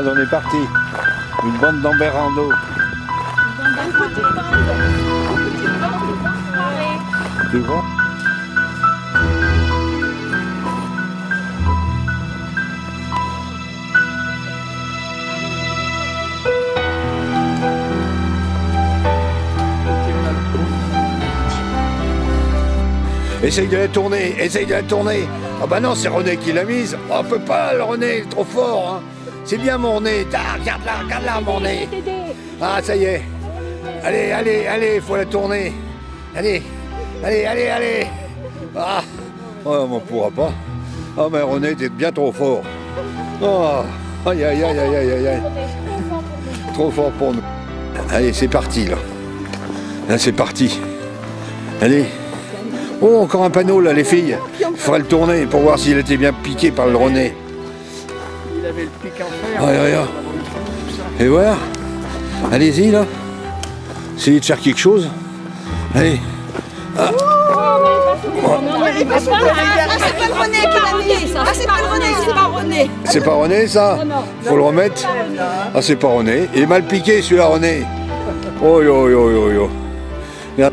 Regarde, on est parti. Une bande d'Amberando. Tu vois? Essaye de la tourner, essaye de la tourner. Ah bah non, c'est René qui l'a mise. Oh, on peut pas, le René, il est trop fort. Hein. C'est bien mon nez. Ah, regarde là, mon nez. Ah, ça y est. Allez, allez, allez, faut la tourner. Allez, allez, allez, allez. Ah, oh, on pourra pas. Ah, mais René, t'es bien trop fort. Oh, aïe, aïe, aïe, aïe, aïe, aïe. Trop fort pour nous. Allez, c'est parti, là. Là, c'est parti. Allez. Oh, encore un panneau là, les filles. Il faudrait le tourner pour voir s'il était bien piqué par le René. Il avait le pic en fer. Regarde. Et voilà. Allez-y là. Essayez de faire quelque chose. Allez. Ah. C'est pas le René qui l'a mis. Ah, c'est pas le René, c'est pas René. C'est pas René ça? Faut le remettre. Ah, c'est pas René. Il est mal piqué celui-là, René. Oh yo yo yo yo. Regarde.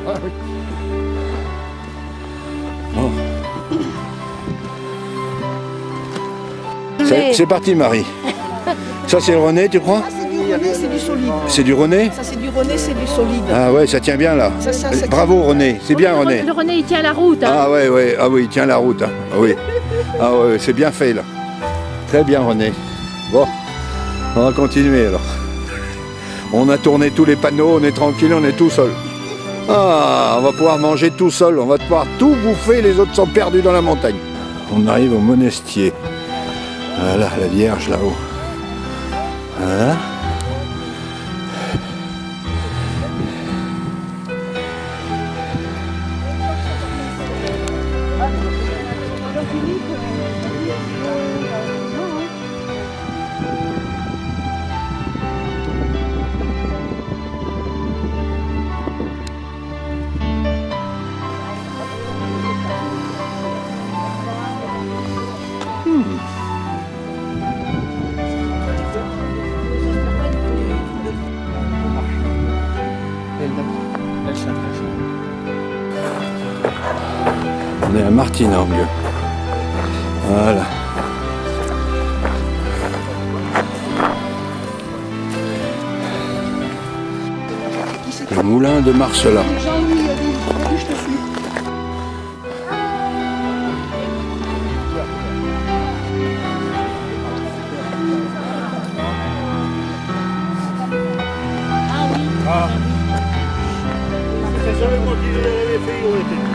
C'est parti, Marie. Ça, c'est le René, tu crois? C'est du René, c'est du solide. C'est du René? Ça, c'est du René, c'est du solide. Ah ouais, ça tient bien là. Ça Bravo René, c'est bien René. Le René, il tient la route. Hein. Ah ouais, ouais, ah oui, il tient la route. Hein. Ah oui, ah ouais, c'est bien fait là. Très bien René. Bon, on va continuer alors. On a tourné tous les panneaux, on est tranquille, on est tout seul. Ah, on va pouvoir manger tout seul, on va pouvoir tout bouffer, les autres sont perdus dans la montagne. On arrive au monestier. Voilà, la Vierge là-haut. Voilà. On est à Martinangue. Voilà. Le moulin de Marcelin. C'est jamais moi qui l'avais fait,